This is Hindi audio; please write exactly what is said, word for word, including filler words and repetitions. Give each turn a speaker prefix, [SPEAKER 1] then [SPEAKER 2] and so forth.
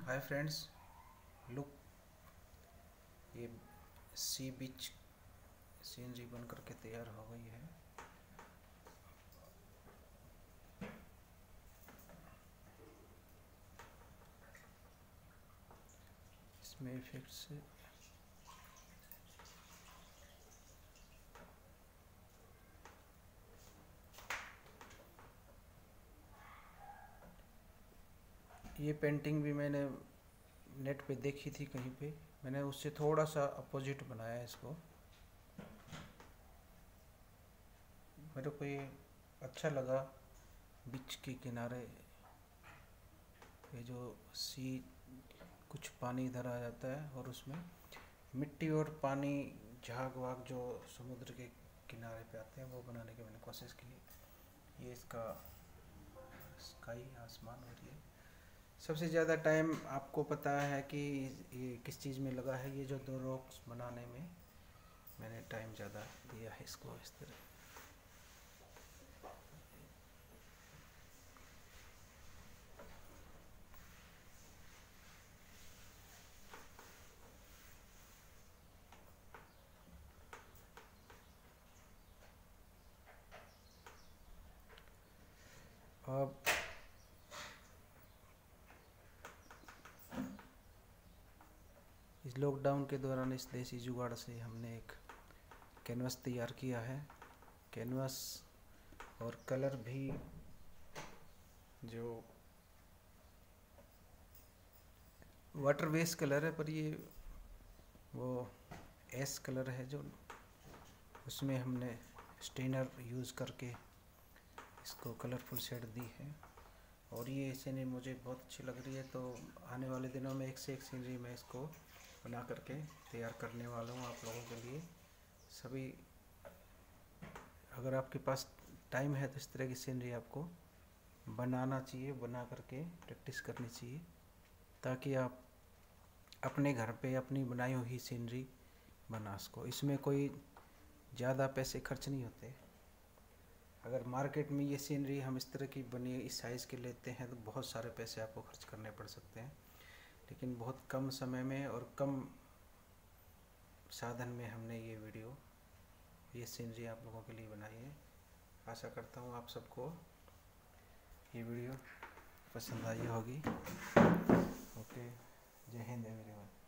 [SPEAKER 1] हाय फ्रेंड्स, लुक, ये सी बीच सीनरी बन करके तैयार हो गई है। इसमें इफेक्ट से ये पेंटिंग भी मैंने नेट पे देखी थी कहीं पे, मैंने उससे थोड़ा सा अपोजिट बनाया इसको। मेरे को ये अच्छा लगा। बीच के किनारे ये जो सी कुछ पानी इधर आ जाता है और उसमें मिट्टी और पानी झाग वाग जो समुद्र के किनारे पे आते हैं वो बनाने की मैंने कोशिश की। ये इसका स्काई आसमान और ये सबसे ज़्यादा टाइम आपको पता है कि ये किस चीज़ में लगा है। ये जो दो रॉक्स बनाने में मैंने टाइम ज़्यादा दिया है इसको इस तरह। अब इस लॉकडाउन के दौरान इस देसी जुगाड़ से हमने एक कैनवस तैयार किया है। कैनवस और कलर भी जो वाटर बेस कलर है, पर ये वो एस कलर है जो उसमें हमने स्टेनर यूज़ करके इसको कलरफुल शेड दी है। और ये सीनरी मुझे बहुत अच्छी लग रही है, तो आने वाले दिनों में एक से एक सीनरी मैं इसको बना करके तैयार करने वाला हूँ आप लोगों के लिए। सभी अगर आपके पास टाइम है तो इस तरह की सीनरी आपको बनाना चाहिए, बना करके प्रैक्टिस करनी चाहिए, ताकि आप अपने घर पे अपनी बनाई हुई सीनरी बना सको। इसमें कोई ज़्यादा पैसे खर्च नहीं होते। अगर मार्केट में ये सीनरी हम इस तरह की बनी इस साइज़ के लेते हैं तो बहुत सारे पैसे आपको खर्च करने पड़ सकते हैं, लेकिन बहुत कम समय में और कम साधन में हमने ये वीडियो ये सीनरी आप लोगों के लिए बनाई है। आशा करता हूँ आप सबको ये वीडियो पसंद आई होगी। ओके, जय हिंद एवरीवन।